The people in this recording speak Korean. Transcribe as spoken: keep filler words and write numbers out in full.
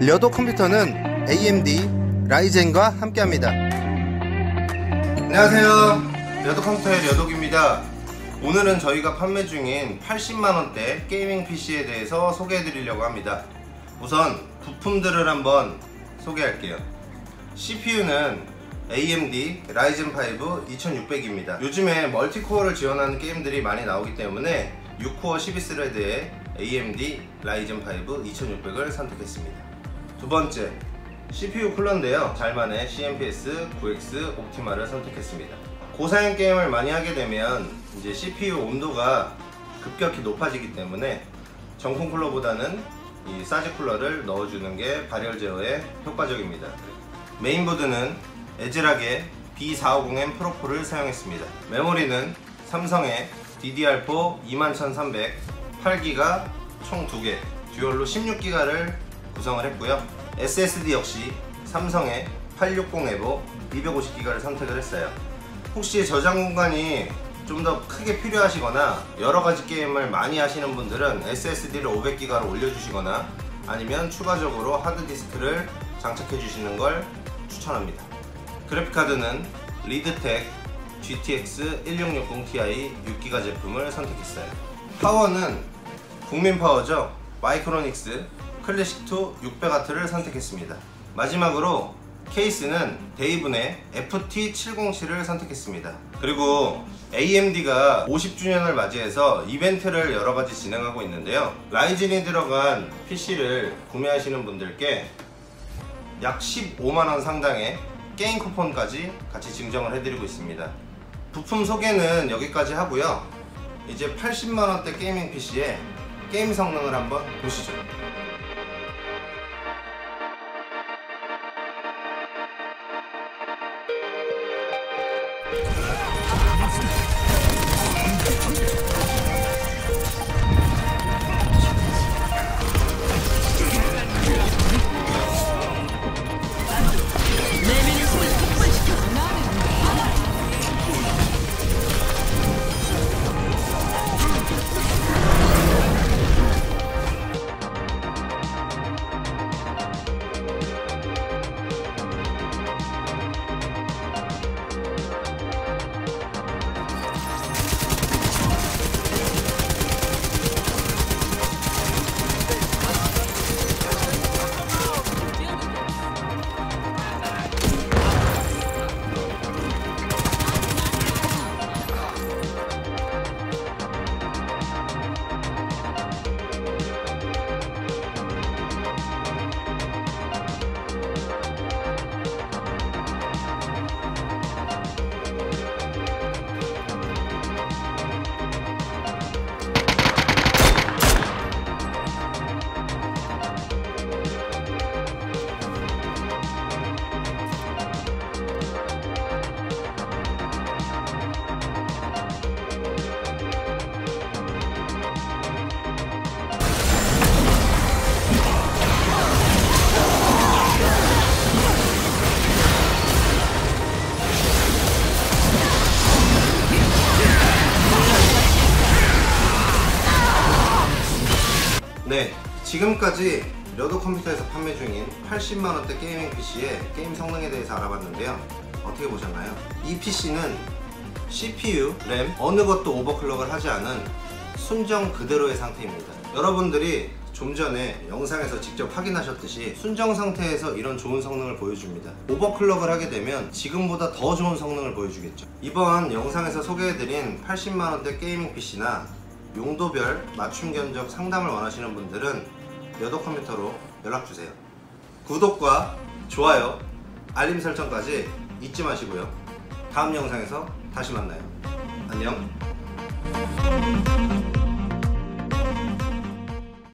려도 컴퓨터는 에이엠디 라이젠과 함께합니다. 안녕하세요, 려도 컴퓨터의 려독입니다. 오늘은 저희가 판매 중인 팔십만 원대 게이밍 피시에 대해서 소개해 드리려고 합니다. 우선 부품들을 한번 소개할게요. 씨피유는 에이엠디 라이젠 파이브 이천육백입니다. 요즘에 멀티코어를 지원하는 게임들이 많이 나오기 때문에 육 코어 십이 스레드의 에이엠디 라이젠 파이브 이천육백을 선택했습니다. 두 번째, 씨피유 쿨러인데요. 잘만의 씨엠피에스 나인 엑스 옵티마를 선택했습니다. 고사양 게임을 많이 하게 되면 이제 씨피유 온도가 급격히 높아지기 때문에 정품 쿨러보다는 이 사지 쿨러를 넣어주는 게 발열 제어에 효과적입니다. 메인보드는 에즈락의 비 사오공 엠 프로포를 사용했습니다. 메모리는 삼성의 디디알포 이만 천삼백 팔 기가 총 두 개, 듀얼로 십육 기가를 구성을 했고요. 에스에스디 역시 삼성의 팔백육십 에보 이백오십 기가를 선택을 했어요. 혹시 저장 공간이 좀 더 크게 필요하시거나 여러가지 게임을 많이 하시는 분들은 에스에스디를 오백 기가로 올려주시거나 아니면 추가적으로 하드디스크를 장착해 주시는 걸 추천합니다. 그래픽카드는 리드텍 지티엑스 일육육공 티아이 육 기가 제품을 선택했어요. 파워는 국민파워죠. 마이크로닉스 클래식이 육백 와트를 선택했습니다. 마지막으로 케이스는 데이븐의 에프티 칠공칠을 선택했습니다. 그리고 에이엠디가 오십 주년을 맞이해서 이벤트를 여러가지 진행하고 있는데요. 라이젠이 들어간 피시를 구매하시는 분들께 약 십오만 원 상당의 게임 쿠폰까지 같이 증정을 해드리고 있습니다. 부품 소개는 여기까지 하고요. 이제 팔십만 원대 게이밍 피시의 게임 성능을 한번 보시죠. 네, 지금까지 려도 컴퓨터에서 판매 중인 팔십만 원대 게이밍 피시의 게임 성능에 대해서 알아봤는데요. 어떻게 보셨나요? 이 피시는 씨피유, 램, 어느 것도 오버클럭을 하지 않은 순정 그대로의 상태입니다. 여러분들이 좀 전에 영상에서 직접 확인하셨듯이 순정 상태에서 이런 좋은 성능을 보여줍니다. 오버클럭을 하게 되면 지금보다 더 좋은 성능을 보여주겠죠. 이번 영상에서 소개해드린 팔십만 원대 게이밍 피시나 용도별 맞춤 견적 상담을 원하시는 분들은 려도 컴퓨터로 연락주세요. 구독과 좋아요, 알림 설정까지 잊지 마시고요. 다음 영상에서 다시 만나요. 안녕.